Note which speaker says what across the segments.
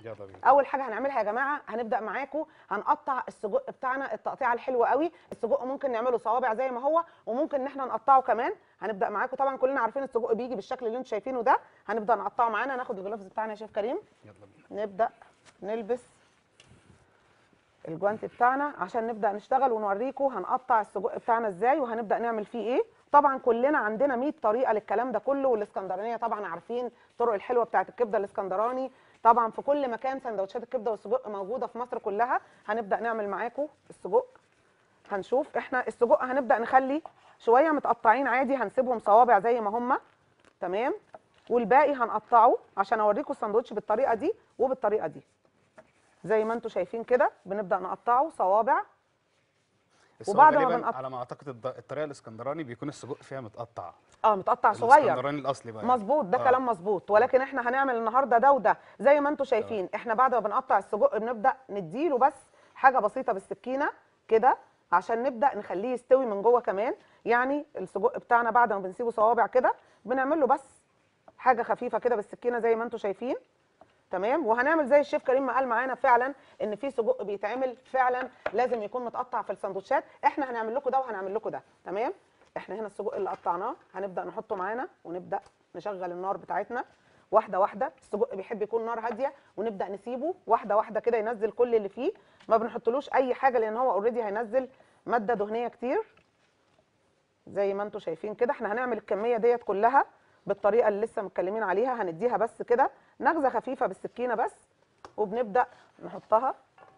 Speaker 1: يلا بينا.
Speaker 2: اول حاجه هنعملها يا جماعه، هنبدا معاكم هنقطع السجق بتاعنا التقطيعه الحلوه قوي. السجق ممكن نعمله صوابع زي ما هو، وممكن ان احنا نقطعه كمان. هنبدا معاكم، طبعا كلنا عارفين السجق بيجي بالشكل اللي انتم شايفينه ده. هنبدا نقطعه معانا. ناخد الجلافز بتاعنا يا شيف كريم.
Speaker 1: يلا بينا.
Speaker 2: نبدا نلبس الجوانت بتاعنا عشان نبدا نشتغل ونوريكم هنقطع السجق بتاعنا ازاي وهنبدا نعمل فيه ايه. طبعا كلنا عندنا 100 طريقه للكلام ده كله، والاسكندرانيه طبعا عارفين الطرق الحلوه بتاعت الكبده الاسكندراني. طبعا في كل مكان سندوتشات الكبده والسجق موجوده في مصر كلها. هنبدا نعمل معاكم السجق. هنشوف احنا السجق هنبدا نخلي شويه متقطعين عادي، هنسيبهم صوابع زي ما هم. تمام. والباقي هنقطعه عشان اوريكم الساندوتش بالطريقه دي وبالطريقه دي. زي ما انتم شايفين كده بنبدا نقطعه صوابع.
Speaker 1: بس هو
Speaker 2: وبعد ما
Speaker 1: غالبا
Speaker 2: بنقطع
Speaker 1: على ما اعتقد الطريقه الاسكندراني بيكون السجق فيها متقطع.
Speaker 2: متقطع صغير.
Speaker 1: الاسكندراني الاصلي بقى يعني.
Speaker 2: مظبوط، ده كلام مظبوط. ولكن احنا هنعمل النهارده ده وده زي ما انتم شايفين. احنا بعد ما بنقطع السجق بنبدا نديله بس حاجه بسيطه بالسكينه كده عشان نبدا نخليه يستوي من جوه كمان. يعني السجق بتاعنا بعد ما بنسيبه صوابع كده بنعمل له بس حاجه خفيفه كده بالسكينه زي ما انتم شايفين. تمام. وهنعمل زي الشيف كريم ما قال معانا فعلا ان في سجق بيتعمل فعلا لازم يكون متقطع في السندوتشات. احنا هنعمل لكم ده وهنعمل لكم ده. تمام. احنا هنا السجق اللي قطعناه هنبدا نحطه معانا ونبدا نشغل النار بتاعتنا واحده واحده. السجق بيحب يكون نار هاديه ونبدا نسيبه واحده واحده كده ينزل كل اللي فيه. ما بنحطلوش اي حاجه لان هو اوريدي هينزل ماده دهنيه كتير زي ما انتم شايفين كده. احنا هنعمل الكميه ديت كلها بالطريقه اللي لسه متكلمين عليها. هنديها بس كده نغزه خفيفه بالسكينه بس وبنبدا نحطها.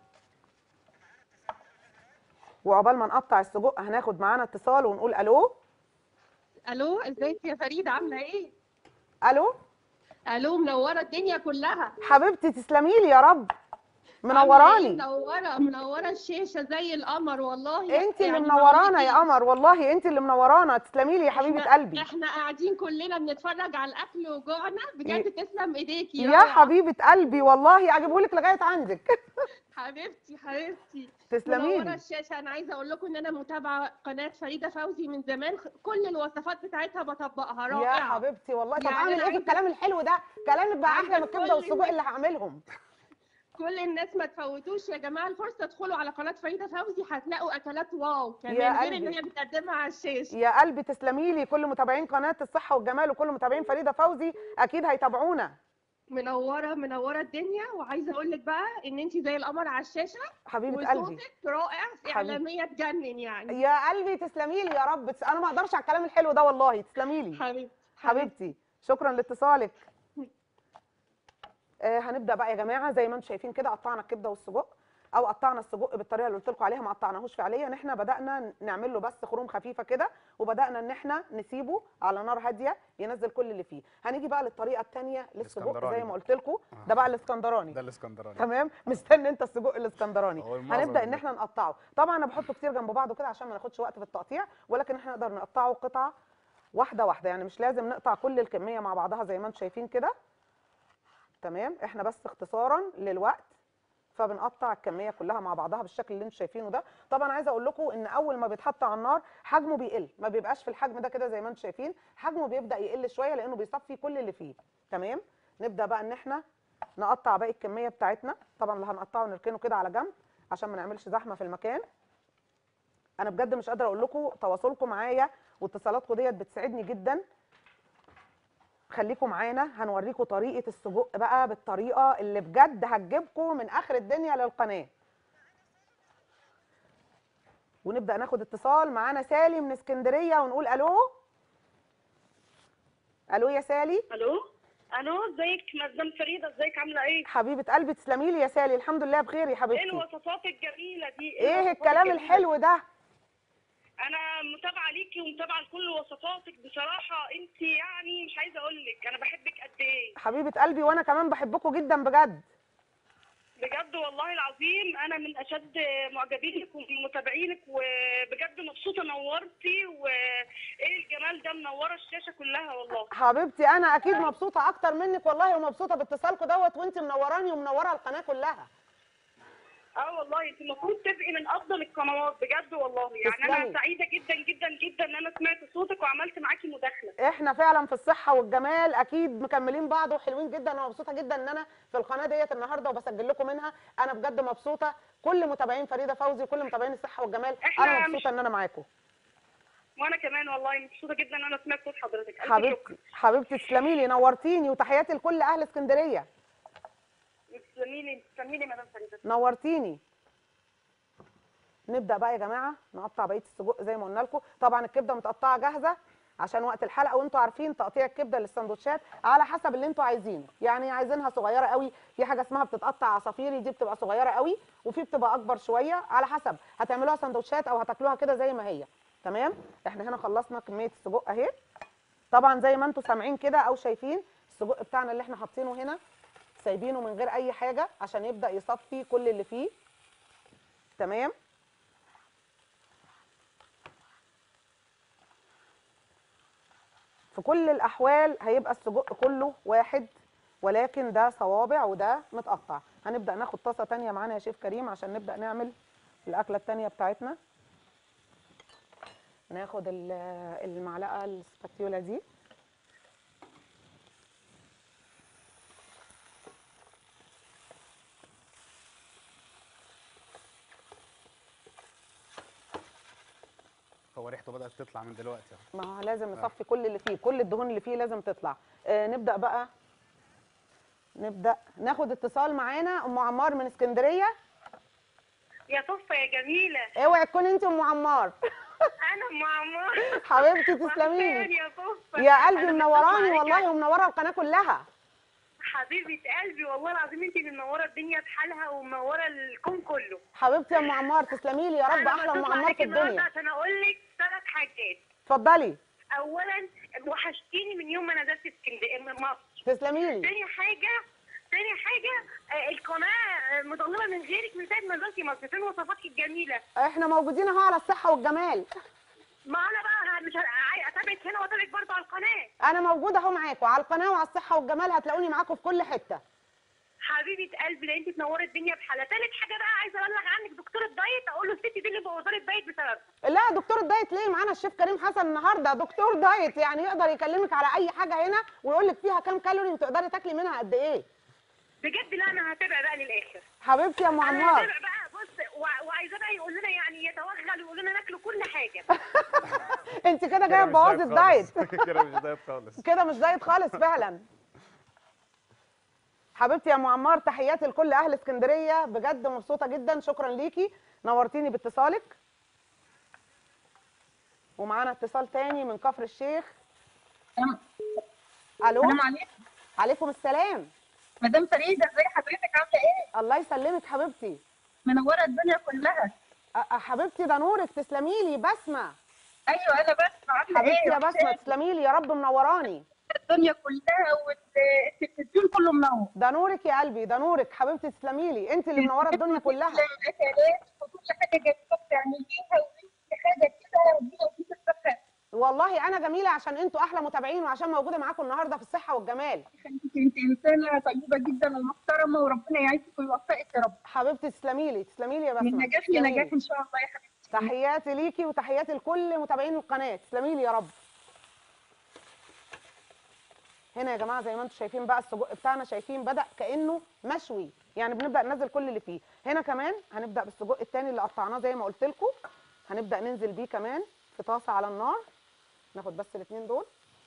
Speaker 2: وعقبال ما نقطع السجق هناخد معانا اتصال ونقول الو.
Speaker 3: الو، ازيك يا فريده؟ عامله ايه؟
Speaker 2: الو.
Speaker 3: الو، منوره الدنيا كلها.
Speaker 2: حبيبتي تسلمي لي يا رب.
Speaker 3: عامله ايه؟
Speaker 2: منوراني.
Speaker 3: منوره الشاشه زي القمر والله.
Speaker 2: انت اللي
Speaker 3: يعني ما
Speaker 2: منورانا يا
Speaker 3: اقولكيش.
Speaker 2: قمر، والله انت اللي منورانا. تسلمي لي يا حبيبه قلبي.
Speaker 3: احنا قاعدين كلنا بنتفرج على الاكل وجوعنا بجد. تسلم ايديكي،
Speaker 2: يا
Speaker 3: روعه.
Speaker 2: حبيبه قلبي والله اجيبهولك لغايه عندك.
Speaker 3: حبيبتي حبيبتي.
Speaker 2: تسلمي
Speaker 3: منوره
Speaker 2: لي.
Speaker 3: الشاشه. انا عايزه اقول لكم ان انا متابعه قناه فريده فوزي من زمان. كل الوصفات بتاعتها بطبقها،
Speaker 2: يا
Speaker 3: رائعه.
Speaker 2: حبيبتي والله. طب
Speaker 3: يعني
Speaker 2: اعمل
Speaker 3: انا
Speaker 2: ايه في
Speaker 3: عايزه
Speaker 2: الكلام الحلو ده؟ كلامك بقى احلى من
Speaker 3: عايزه
Speaker 2: الكبده والسجق اللي هعملهم.
Speaker 3: كل الناس ما تفوتوش يا جماعه الفرصه. ادخلوا على قناه فريده فوزي هتلاقوا اكلات واو كمان،
Speaker 2: يا
Speaker 3: غير ان
Speaker 2: قلبي
Speaker 3: هي بتقدمها على الشاشه.
Speaker 2: يا قلبي تسلمي لي. كل متابعين قناه الصحه والجمال وكل متابعين فريده فوزي اكيد هيتابعونا.
Speaker 3: منوره الدنيا. وعايزه اقول لك بقى ان انت زي القمر على الشاشه.
Speaker 2: حبيبه قلبي.
Speaker 3: وصوتك رائع،
Speaker 2: حبيبي.
Speaker 3: اعلاميه تجنن يعني.
Speaker 2: يا قلبي تسلمي لي يا رب. انا ما اقدرش على الكلام الحلو ده والله. تسلمي لي
Speaker 3: حبيبتي
Speaker 2: حبيبتي. شكرا لاتصالك. هنبدا بقى يا جماعه زي ما انتم شايفين كده. قطعنا الكبده والسجق او قطعنا السجق بالطريقه اللي قلت لكم عليها. ما قطعناهوش فعليا. احنا بدانا نعمل له بس خروم خفيفه كده وبدانا ان احنا نسيبه على نار هاديه ينزل كل اللي فيه. هنيجي بقى للطريقه الثانيه للسجق زي ما قلت لكم. ده بقى الاسكندراني.
Speaker 1: ده الاسكندراني.
Speaker 2: تمام. مستني انت السجق الاسكندراني.
Speaker 1: هو المعظم
Speaker 2: هنبدا ان احنا نقطعه. طبعا انا بحطه كتير جنب بعضه كده عشان ما ناخدش وقت في التقطيع، ولكن احنا نقدر نقطعه قطعه واحده واحده. يعني مش لازم نقطع كل الكميه مع بعضها زي ما انتم شايفين كده. تمام. احنا بس اختصارا للوقت فبنقطع الكميه كلها مع بعضها بالشكل اللي انتم شايفينه ده. طبعا عايزه اقول لكم ان اول ما بيتحط على النار حجمه بيقل، ما بيبقاش في الحجم ده كده زي ما انتم شايفين. حجمه بيبدا يقل شويه لانه بيصفي كل اللي فيه. تمام. نبدا بقى ان احنا نقطع باقي الكميه بتاعتنا. طبعا اللي هنقطعه نركنه كده على جنب عشان ما نعملش زحمه في المكان. انا بجد مش قادره اقول لكم تواصلكم معايا واتصالاتكم ديت بتسعدني جدا. خليكم معانا. هنوريكم طريقه السجق بقى بالطريقه اللي بجد هتجيبكم من اخر الدنيا للقناه. ونبدا ناخد اتصال. معانا سالي من اسكندريه ونقول الو. الو يا سالي.
Speaker 4: الو ازيك مدام فريده؟ ازيك؟ عامله ايه؟
Speaker 2: حبيبه قلبي تسلمي لي يا سالي. الحمد لله بخير يا
Speaker 4: ايه
Speaker 2: حبيبتي.
Speaker 4: الوصفات الجميله دي؟
Speaker 2: ايه
Speaker 4: الوصفات
Speaker 2: الكلام
Speaker 4: الجميلة
Speaker 2: الحلو
Speaker 4: دي؟
Speaker 2: ده؟
Speaker 4: انا متابعه ليكي ومتابعه لكل وصفاتك بصراحه. انت يعني مش عايزه اقول لك انا بحبك قد ايه.
Speaker 2: حبيبه قلبي وانا كمان بحبكم جدا بجد.
Speaker 4: بجد والله العظيم انا من اشد معجبينك ومتابعينك، وبجد مبسوطه. نورتي وايه الجمال ده، منوره الشاشه كلها والله.
Speaker 2: حبيبتي انا اكيد مبسوطه اكتر منك والله، ومبسوطه باتصالكم دوت. وانت منوراني ومنوره القناه كلها.
Speaker 4: والله انت المفروض تبقي من افضل القنوات بجد والله، يعني
Speaker 2: تسلمي.
Speaker 4: انا سعيده جدا جدا جدا ان انا سمعت صوتك وعملت معاكي مداخله.
Speaker 2: احنا فعلا في الصحه والجمال اكيد مكملين بعض وحلوين جدا. انا مبسوطه جدا ان انا في القناه ديت النهارده وبسجل لكم منها. انا بجد مبسوطه، كل متابعين فريده فوزي وكل متابعين الصحه والجمال انا مبسوطه ان انا معاكم.
Speaker 4: وانا كمان والله مبسوطه جدا ان انا سمعت صوت حضرتك. الف شكر.
Speaker 2: حبيبتي حبيبتي تسلمي لي، نورتيني، وتحياتي لكل اهل اسكندريه.
Speaker 4: تسلمي لي تسلمي لي مدام فريده.
Speaker 2: نورتيني. نبدا بقى يا جماعه نقطع بقيه السجق زي ما قلنا لكم. طبعا الكبده متقطعه جاهزه عشان وقت الحلقه، وانتوا عارفين تقطيع الكبده للسندوتشات على حسب اللي انتوا عايزينه، يعني عايزينها صغيره قوي، في حاجه اسمها بتتقطع عصافيري دي بتبقى صغيره قوي، وفي بتبقى اكبر شويه، على حسب هتعملوها سندوتشات او هتاكلوها كده زي ما هي. تمام. احنا هنا خلصنا كميه السجق اهي. طبعا زي ما انتوا سامعين كده او شايفين السجق بتاعنا اللي احنا حاطينه هنا سايبينه من غير اي حاجه عشان يبدا يصفي كل اللي فيه. تمام. في كل الاحوال هيبقى السجق كله واحد، ولكن ده صوابع وده متقطع. هنبدا ناخد طاسه تانية معانا يا شيف كريم عشان نبدا نعمل الاكله التانية بتاعتنا. ناخد المعلقه السباتيولا دي.
Speaker 1: هو ريحته بدأت تطلع من دلوقتي اهو.
Speaker 2: ما هو لازم نصفي كل اللي فيه، كل الدهون اللي فيه لازم تطلع. نبدا بقى ناخد اتصال معانا. ام عمار من اسكندريه.
Speaker 4: يا صفه يا جميله.
Speaker 2: اوعي تكوني انت ام عمار.
Speaker 4: انا ام عمار.
Speaker 2: حبيبتي تسلمي لي
Speaker 4: يا صفه.
Speaker 2: يا قلبي،
Speaker 4: أنا
Speaker 2: منوراني
Speaker 4: بسمع
Speaker 2: والله
Speaker 4: عليك.
Speaker 2: ومنوره القناه كلها.
Speaker 4: حبيبه قلبي والله العظيم انت اللي منوره الدنيا بحالها ومنوره الكون كله.
Speaker 2: حبيبتي يا ام عمار تسلمي لي يا رب، احلى ام عمار في الدنيا.
Speaker 4: عشان اقول لك 3 حاجات.
Speaker 2: اتفضلي.
Speaker 4: اولا وحشتيني من يوم ما نزلت اسكندريه من مصر.
Speaker 2: تسلمي لي.
Speaker 4: تاني حاجه القناه مظلمه من غيرك من ساعه ما نزلتي مصر. فين وصفاتك الجميله؟
Speaker 2: احنا موجودين اهو على الصحه والجمال.
Speaker 4: ما انا بقى مش اتابعك هنا واتابعك برضه على القناه.
Speaker 2: انا موجوده اهو معاكم على القناه وعلى الصحه والجمال، هتلاقوني معاكم في كل حته.
Speaker 4: حبيبه قلبي ده انت تنوري الدنيا بحالها. تالت حاجه بقى عايزه ابلغ عنك دكتور الدايت، اقول له الست دي اللي بوظت الدايت بسببها.
Speaker 2: لا دكتور الدايت ليه؟ معانا الشيف كريم حسن النهارده دكتور دايت، يعني يقدر يكلمك على اي حاجه هنا ويقول لك فيها كام كالوري وتقدري تاكلي منها قد ايه.
Speaker 4: بجد لا انا هتابع بقى للاخر.
Speaker 2: حبيبتي يا ام
Speaker 4: انا
Speaker 2: عمار.
Speaker 4: هتابع بقى. بص وعايزاه بقى يقول لنا يعني يتوغل ويقول لنا ناكلوا كل حاجه.
Speaker 2: انت كده جايه تبوظي الدايت.
Speaker 1: كده مش دايت خالص.
Speaker 2: كده مش دايت خالص فعلا. حبيبتي يا ام عمار تحياتي لكل اهل اسكندريه، بجد مبسوطه جدا، شكرا ليكي، نورتيني باتصالك. ومعانا اتصال تاني من كفر الشيخ. الو.
Speaker 5: السلام عليكم.
Speaker 2: عليكم السلام.
Speaker 5: مدام فريده ازي حضرتك عامله ايه؟
Speaker 2: الله يسلمك حبيبتي.
Speaker 5: منوره الدنيا كلها.
Speaker 2: حبيبتي ده نورك، تسلمي لي. بسمه.
Speaker 5: ايوه انا بسمع عامله ايه؟
Speaker 2: حبيبتي يا بسمه تسلمي لي يا رب، منوراني.
Speaker 5: الدنيا كلها والتلفزيون كله منور.
Speaker 2: ده نورك يا قلبي، ده نورك حبيبتي تسلمي لي، انت اللي منوره الدنيا كلها.
Speaker 5: الاكلات وكل حاجه جميله بتعمليها وكل حاجه كده ودينا ودي الصحه.
Speaker 2: والله انا جميله عشان انتوا احلى متابعين وعشان موجوده معاكم النهارده في الصحه والجمال.
Speaker 5: انت انسانه طيبه جدا ومحترمه وربنا يعزك ويوفقك يا رب.
Speaker 2: حبيبتي تسلمي لي تسلمي لي يا بسمه.
Speaker 5: من نجاح
Speaker 2: تسلمي لي.
Speaker 5: لنجاح ان شاء الله يا حبيبتي.
Speaker 2: تحياتي ليكي وتحياتي لكل متابعين القناه، تسلمي لي يا رب. هنا يا جماعه زي ما انتم شايفين بقى السجق بتاعنا، شايفين بدا كانه مشوي، يعني بنبدا ننزل كل اللي فيه. هنا كمان هنبدا بالسجق الثاني اللي قطعناه زي ما قلت لكم، هنبدا ننزل بيه كمان في طاسه على النار. ناخد بس الاثنين دول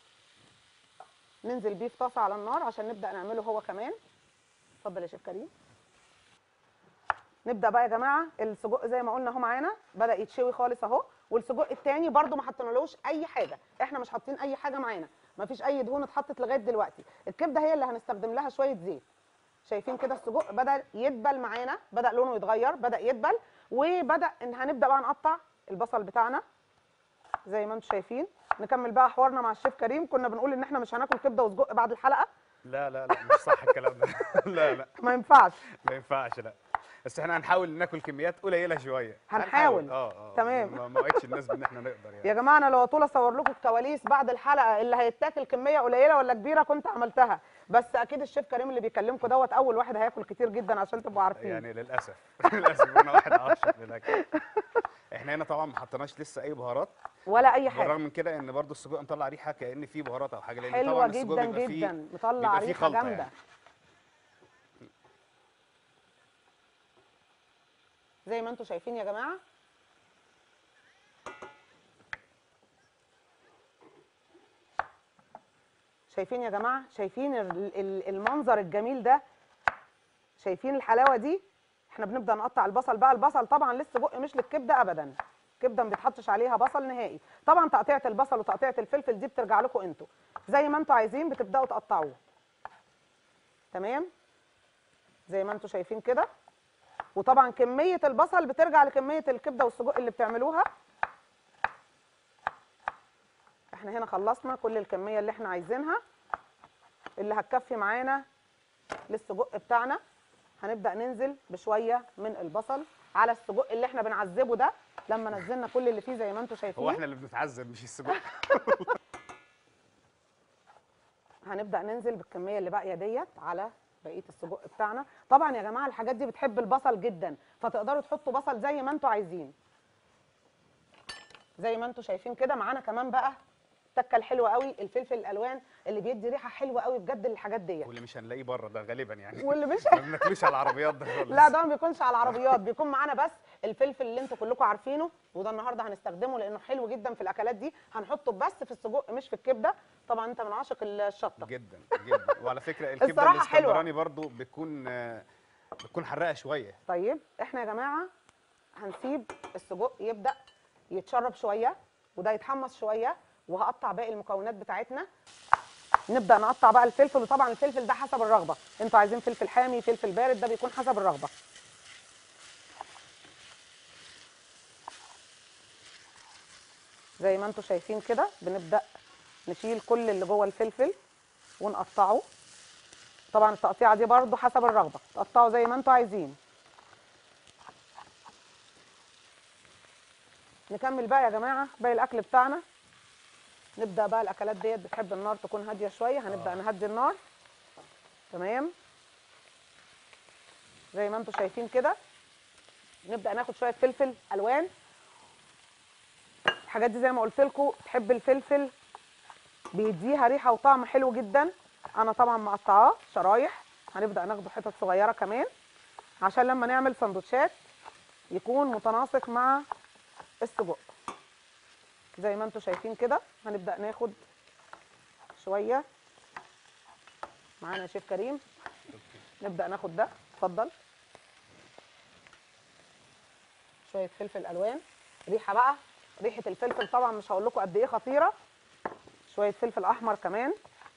Speaker 2: ننزل بيه في طاسه على النار عشان نبدا نعمله هو كمان. اتفضل يا شيف كريم. نبدا بقى يا جماعه السجق زي ما قلنا اهو معانا بدا يتشوي خالص اهو، والسجق الثاني برده ما حطينالوش اي حاجه، احنا مش حاطين اي حاجه معانا، ما فيش اي دهون اتحطت لغايه دلوقتي. الكبده هي اللي هنستخدم لها شويه زيت. شايفين كده السجق بدا يدبل معانا، بدا لونه يتغير، بدا يدبل، وبدا ان هنبدا بقى نقطع البصل بتاعنا زي ما انتم شايفين. نكمل بقى حوارنا مع الشيف كريم. كنا بنقول ان احنا مش هناكل كبده وسجق بعد الحلقه.
Speaker 1: لا لا لا مش صح الكلام ده. لا لا
Speaker 2: ما ينفعش.
Speaker 1: ما ينفعش لا. بس احنا هنحاول ناكل كميات قليله شويه.
Speaker 2: هنحاول. تمام.
Speaker 1: ما وعدتش الناس بان احنا نقدر يعني.
Speaker 2: يا جماعه انا لو طول اصور لكم الكواليس بعد الحلقه اللي هيتاكل كميه قليله ولا كبيره كنت عملتها، بس اكيد الشيف كريم اللي بيكلمكم دوت اول واحد هياكل كتير جدا عشان تبقوا عارفين.
Speaker 1: يعني للاسف للاسف انا واحد عاشق للاكل. احنا هنا طبعا ما حطيناش لسه اي بهارات،
Speaker 2: ولا اي حاجه.
Speaker 1: بالرغم من كده ان برضو السجق مطلع ريحه كأن فيه بهارات او حاجه، لان
Speaker 2: حلوه
Speaker 1: طبعا السجق
Speaker 2: جدا
Speaker 1: بيبقى فيه
Speaker 2: جدا، مطلع
Speaker 1: بيبقى فيه
Speaker 2: ريحه
Speaker 1: خلطه
Speaker 2: جامده.
Speaker 1: يعني.
Speaker 2: زي ما انتم شايفين يا جماعه. شايفين يا جماعه؟ شايفين المنظر الجميل ده؟ شايفين الحلاوه دي؟ احنا بنبدا نقطع البصل بقى. البصل طبعا للسجق مش للكبده ابدا، الكبده ما بيتحطش عليها بصل نهائي. طبعا تقطيعه البصل وتقطيعه الفلفل دي بترجع لكم انتوا، زي ما انتوا عايزين بتبداوا تقطعوه. تمام؟ زي ما انتوا شايفين كده. وطبعا كميه البصل بترجع لكميه الكبده والسجق اللي بتعملوها. احنا هنا خلصنا كل الكميه اللي احنا عايزينها اللي هتكفي معانا للسجق بتاعنا. هنبدا ننزل بشويه من البصل على السجق اللي احنا بنعذبه ده. لما نزلنا كل اللي فيه زي ما انتم شايفين،
Speaker 1: هو احنا اللي بنتعذب مش السجق.
Speaker 2: هنبدا ننزل بالكميه اللي باقيه ديت على بقيه السجق بتاعنا. طبعا يا جماعه الحاجات دي بتحب البصل جدا، فتقدروا تحطوا بصل زي ما انتم عايزين. زي ما انتم شايفين كده. معانا كمان بقى التكه الحلوه قوي، الفلفل الالوان اللي بيدي ريحه حلوه قوي بجد للحاجات ديت.
Speaker 1: واللي مش هنلاقيه بره ده غالبا يعني.
Speaker 2: واللي مش
Speaker 1: ما بناكلوش على العربيات ده خالص.
Speaker 2: لا ده ما بيكونش على العربيات، بيكون معانا بس الفلفل اللي انتوا كلكم عارفينه، وده النهارده هنستخدمه لانه حلو جدا في الاكلات دي. هنحطه بس في السجق مش في الكبده. طبعا انت من عاشق الشطه
Speaker 1: جدا جدا. وعلى فكره الكبده
Speaker 2: الصراحة حلوة.
Speaker 1: الاسكندراني برضو بتكون حراقه شويه.
Speaker 2: طيب احنا يا جماعه هنسيب السجق يبدا يتشرب شويه وده يتحمص شويه، وهقطع باقي المكونات بتاعتنا. نبدا نقطع بقى الفلفل، وطبعا الفلفل ده حسب الرغبه، انتوا عايزين فلفل حامي فلفل بارد، ده بيكون حسب الرغبه. زي ما انتوا شايفين كده بنبدا نشيل كل اللي جوه الفلفل ونقطعه. طبعا التقطيعه دي برضو حسب الرغبه، تقطعوا زي ما انتوا عايزين. نكمل بقى يا جماعه باقي الاكل بتاعنا. نبدا بقى الاكلات ديت بتحب النار تكون هاديه شويه، هنبدا نهدي النار. تمام؟ زي ما انتم شايفين كده. نبدا ناخد شويه فلفل الوان. الحاجات دي زي ما قلت لكم تحب الفلفل، بيديها ريحه وطعم حلو جدا. انا طبعا مقطعاه شرايح، هنبدا ناخده حتت صغيره كمان عشان لما نعمل سندوتشات يكون متناسق مع السجق. زي ما انتم شايفين كده هنبدا ناخد شويه. معانا يا شيف كريم. نبدا ناخد ده، اتفضل. شويه فلفل الوان. ريحه بقى، ريحه الفلفل طبعا مش هقول لكم قد ايه خطيره. شويه فلفل احمر كمان.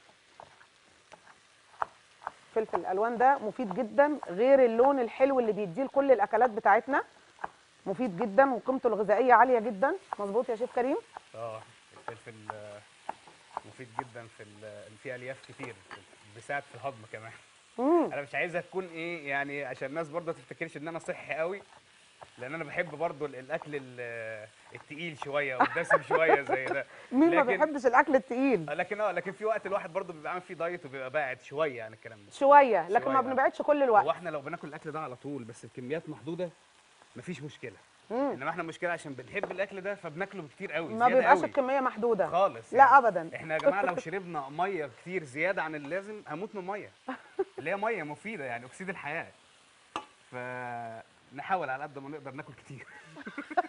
Speaker 2: فلفل الالوان ده مفيد جدا، غير اللون الحلو اللي بيديه لكل الاكلات بتاعتنا. مفيد جدا وقيمته الغذائيه عاليه جدا. مظبوط يا شيف كريم؟
Speaker 1: الفلفل مفيد جدا في الياف كتير، بيساعد في الهضم كمان. انا مش عايزها تكون ايه يعني، عشان الناس برضه تفتكرش ان انا صحي قوي، لان انا بحب برضه الاكل التقيل شويه والدسم شويه زي ده.
Speaker 2: مين ما بيحبش الاكل التقيل؟
Speaker 1: لكن في وقت الواحد برضه بيبقى عامل فيه دايت وبيبقى باعد شويه عن الكلام ده.
Speaker 2: شويه، لكن
Speaker 1: شوية.
Speaker 2: ما بنبعدش كل الوقت.
Speaker 1: هو احنا لو بناكل الاكل ده على طول بس بكميات محدوده مفيش مشكله. انما احنا المشكله عشان بنحب الاكل ده فبناكله كتير قوي،
Speaker 2: ما بيبقاش الكميه محدوده
Speaker 1: خالص
Speaker 2: يعني. لا
Speaker 1: يعني.
Speaker 2: ابدا.
Speaker 1: احنا يا جماعه لو شربنا ميه كتير زياده عن اللازم هموت من الميه اللي هي ميه مفيده يعني اكسيد الحياه. فنحاول على قد ما نقدر ناكل كتير.